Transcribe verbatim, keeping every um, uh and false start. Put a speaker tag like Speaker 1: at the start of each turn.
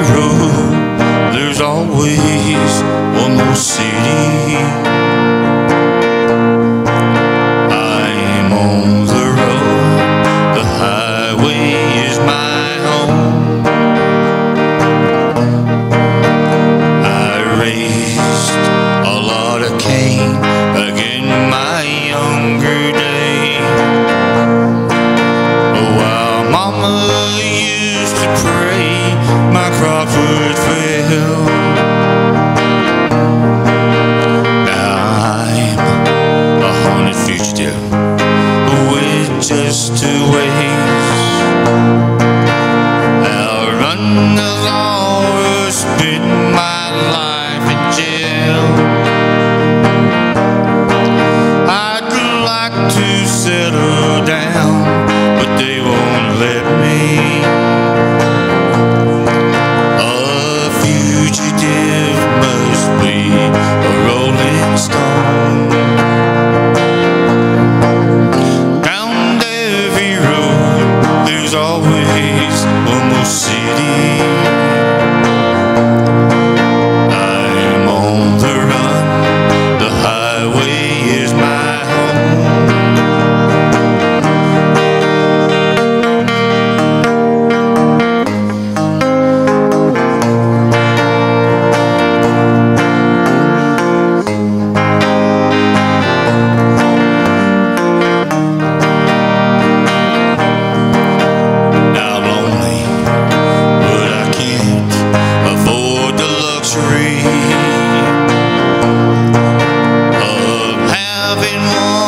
Speaker 1: road, there's always one more city. I'm on the road, the highway is my home. I raised a lot of cane back in my younger days, while Mama used to pray my crops would fail. Now I'm a haunted fugitive with just two ways: outrun the law or spend my life in jail. I'd like to settle down, but they won't let me. A fugitive must be a rolling stone. Down every road, there's always one more city. I'm on the run, the highway is my home. Now lonely, but I can't afford the luxury of having one